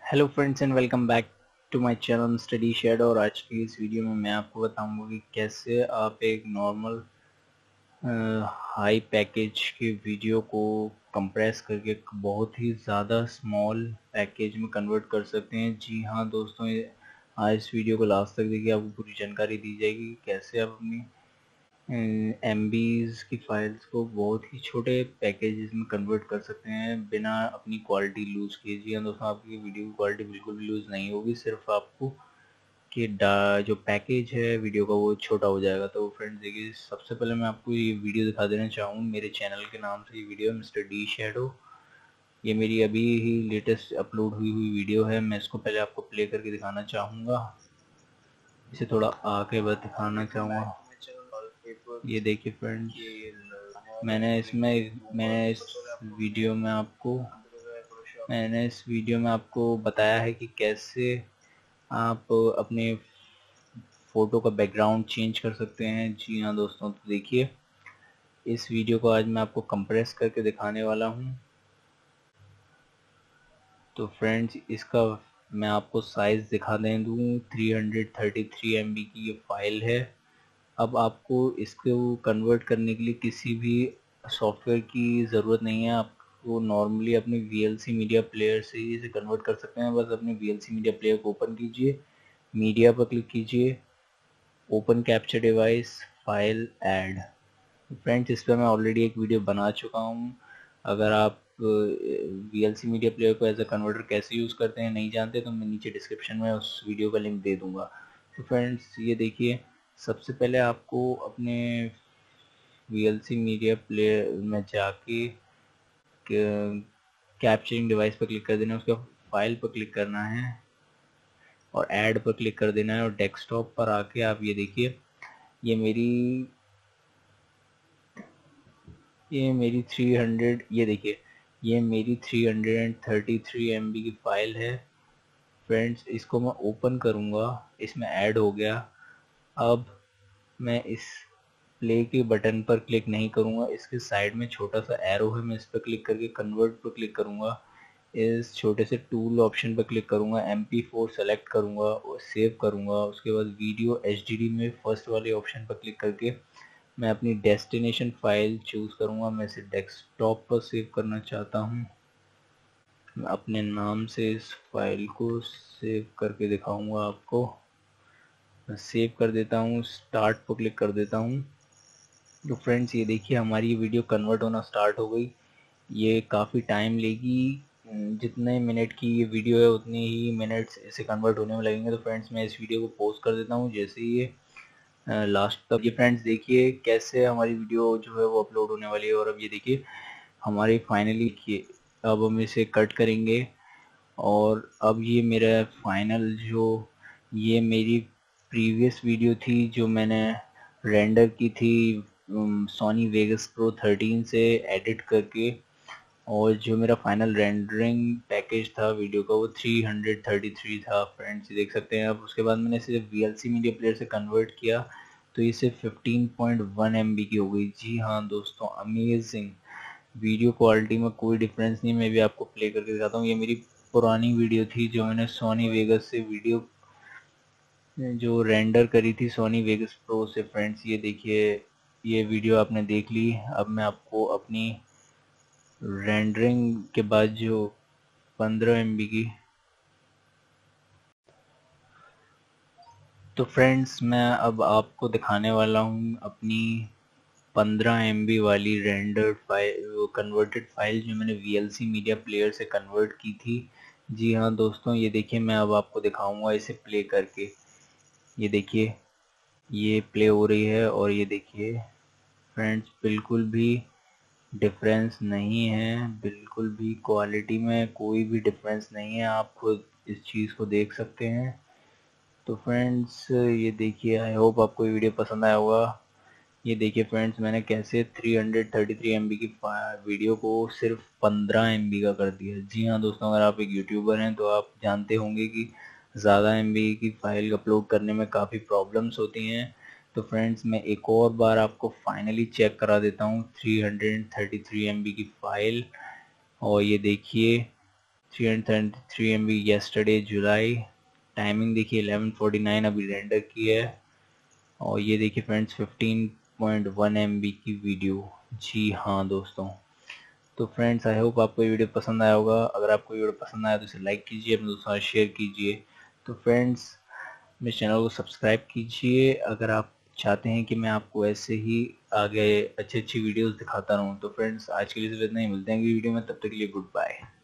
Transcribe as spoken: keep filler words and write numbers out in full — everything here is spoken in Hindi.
Hello friends and welcome back to my channel Study Shed. और आज की इस वीडियो में मैं आपको बताऊंगा कि कैसे आप एक नॉर्मल हाई पैकेज के वीडियो को कंप्रेस करके एक बहुत ही ज़्यादा स्मॉल पैकेज में कन्वर्ट कर सकते हैं। जी हाँ दोस्तों, ये- आज इस वीडियो को लास्ट तक देखिए, आपको पूरी जानकारी दी जाएगी कि कैसे आप अपनी एम बीज़ की फाइल्स को बहुत ही छोटे पैकेजेस में कन्वर्ट कर सकते हैं बिना अपनी क्वालिटी लूज़ किए। जी हाँ दोस्तों, आपकी वीडियो की क्वालिटी बिल्कुल भी लूज़ नहीं होगी, सिर्फ आपको कि डा जो पैकेज है वीडियो का वो छोटा हो जाएगा। तो फ्रेंड्स देखिए, सबसे पहले मैं आपको ये वीडियो दिखा देना चाहूँ। मेरे चैनल के नाम से ये वीडियो है, मिस्टर डी शैडो। ये मेरी अभी ही लेटेस्ट अपलोड हुई हुई वीडियो है। मैं इसको पहले आपको प्ले करके दिखाना चाहूँगा, इसे थोड़ा आगे बढ़ दिखाना चाहूँगा। ये देखिए फ्रेंड्स, मैंने इसमें मैंने इस वीडियो में आपको मैंने इस वीडियो में आपको बताया है कि कैसे आप अपने फ़ोटो का बैकग्राउंड चेंज कर सकते हैं। जी हाँ दोस्तों, तो देखिए, इस वीडियो को आज मैं आपको कंप्रेस करके दिखाने वाला हूँ। तो फ्रेंड्स, इसका मैं आपको साइज़ दिखा दें दूँ, three hundred thirty three M B की ये फाइल है। अब आपको इसको कन्वर्ट करने के लिए किसी भी सॉफ्टवेयर की ज़रूरत नहीं है। आपको नॉर्मली अपने V L C media player से ही इसे कन्वर्ट कर सकते हैं। बस अपने V L C media player को ओपन कीजिए, मीडिया पर क्लिक कीजिए, open capture device, file, add. Friends, इस पर मैं ऑलरेडी एक वीडियो बना चुका हूँ। अगर आप V L C media player को एज अ कन्वर्टर कैसे यूज़ करते हैं नहीं जानते, तो मैं नीचे डिस्क्रिप्शन में उस वीडियो का लिंक दे दूँगा। तो फ्रेंड्स ये देखिए, सबसे पहले आपको अपने V L C media player में जाके कैप्चरिंग डिवाइस पर क्लिक कर देना है, उसके फाइल पर क्लिक करना है और ऐड पर क्लिक कर देना है। और डेस्कटॉप पर आके आप ये देखिए, ये मेरी ये मेरी थ्री हंड्रेड ये देखिए ये मेरी three hundred thirty three M B की फ़ाइल है। फ्रेंड्स, इसको मैं ओपन करूँगा, इसमें ऐड हो गया। अब मैं इस प्ले के बटन पर क्लिक नहीं करूँगा, इसके साइड में छोटा सा एरो है, मैं इस पर क्लिक करके कन्वर्ट पर क्लिक करूँगा। इस छोटे से टूल ऑप्शन पर क्लिक करूँगा, एम पी फोर सेलेक्ट करूँगा और सेव करूँगा। उसके बाद वीडियो एच डी डी में फर्स्ट वाले ऑप्शन पर क्लिक करके मैं अपनी डेस्टिनेशन फाइल चूज़ करूँगा। मैं इसे डेस्कटॉप पर सेव करना चाहता हूँ। मैं अपने नाम से इस फाइल को सेव करके दिखाऊंगा आपको। मैं सेव कर देता हूँ, स्टार्ट पर क्लिक कर देता हूँ। तो फ्रेंड्स ये देखिए, हमारी वीडियो कन्वर्ट होना स्टार्ट हो गई। ये काफ़ी टाइम लेगी, जितने मिनट की ये वीडियो है उतने ही मिनट्स इसे कन्वर्ट होने में लगेंगे। तो फ्रेंड्स, मैं इस वीडियो को पॉज कर देता हूँ जैसे ही ये लास्ट तक। ये फ्रेंड्स देखिए कैसे हमारी वीडियो जो है वो अपलोड होने वाली है। और अब ये देखिए हमारी फाइनली किए, अब हम इसे कट करेंगे और अब ये मेरा फाइनल जो ये मेरी प्रीवियस वीडियो थी जो मैंने रेंडर की थी सोनी वेगस प्रो थर्टीन से एडिट करके, और जो मेरा फाइनल रेंडरिंग पैकेज था वीडियो का वो थ्री हंड्रेड थर्टी थ्री था। फ्रेंड्स देख सकते हैं। अब उसके बाद मैंने इसे V L C media player से कन्वर्ट किया तो इसे fifteen point one M B की हो गई। जी हाँ दोस्तों, अमेजिंग वीडियो क्वालिटी में कोई डिफरेंस नहीं। मैं भी आपको प्ले करके दिखाता हूँ। ये मेरी पुरानी वीडियो थी जो मैंने सोनी वेगस से वीडियो जो रेंडर करी थी सोनी वेगस प्रो से। फ्रेंड्स ये देखिए, ये वीडियो आपने देख ली। अब मैं आपको अपनी रेंडरिंग के बाद जो पंद्रह एम बी की, तो फ्रेंड्स मैं अब आपको दिखाने वाला हूँ अपनी पंद्रह एम बी वाली रेंडर्ड फाइल कन्वर्टेड फाइल जो मैंने V L C media player से कन्वर्ट की थी। जी हाँ दोस्तों, ये देखिए, मैं अब आपको दिखाऊंगा इसे प्ले करके। ये देखिए, ये प्ले हो रही है और ये देखिए फ्रेंड्स, बिल्कुल भी डिफरेंस नहीं है, बिल्कुल भी क्वालिटी में कोई भी डिफरेंस नहीं है। आप खुद इस चीज़ को देख सकते हैं। तो फ्रेंड्स ये देखिए, आई होप आपको ये वीडियो पसंद आया होगा। ये देखिए फ्रेंड्स, मैंने कैसे three hundred thirty three M B की वीडियो को सिर्फ पंद्रह एम बी का कर दिया। जी हाँ दोस्तों, अगर आप एक यूट्यूबर हैं तो आप जानते होंगे कि ज़्यादा एम बी की फ़ाइल अपलोड करने में काफ़ी प्रॉब्लम्स होती हैं। तो फ्रेंड्स मैं एक और बार आपको फाइनली चेक करा देता हूँ three hundred thirty three M B की फ़ाइल। और ये देखिए, three hundred three M B yesterday जुलाई। टाइमिंग देखिए इलेवन फोर्टी नाइन अभी रेंडर की है। और ये देखिए friends fifteen point one M B की वीडियो। जी हाँ दोस्तों, तो फ्रेंड्स आई होप आपको ये वीडियो पसंद आया होगा। अगर आपको ये वीडियो पसंद आया तो इसे लाइक कीजिए, अपने दोस्तों के साथ शेयर कीजिए। तो फ्रेंड्स मेरे चैनल को सब्सक्राइब कीजिए अगर आप चाहते हैं कि मैं आपको ऐसे ही आगे अच्छी अच्छी वीडियोस दिखाता रहूं। तो फ्रेंड्स आज के लिए सिर्फ इतना ही, मिलते हैं अगली वीडियो में, तब तक के लिए गुड बाय।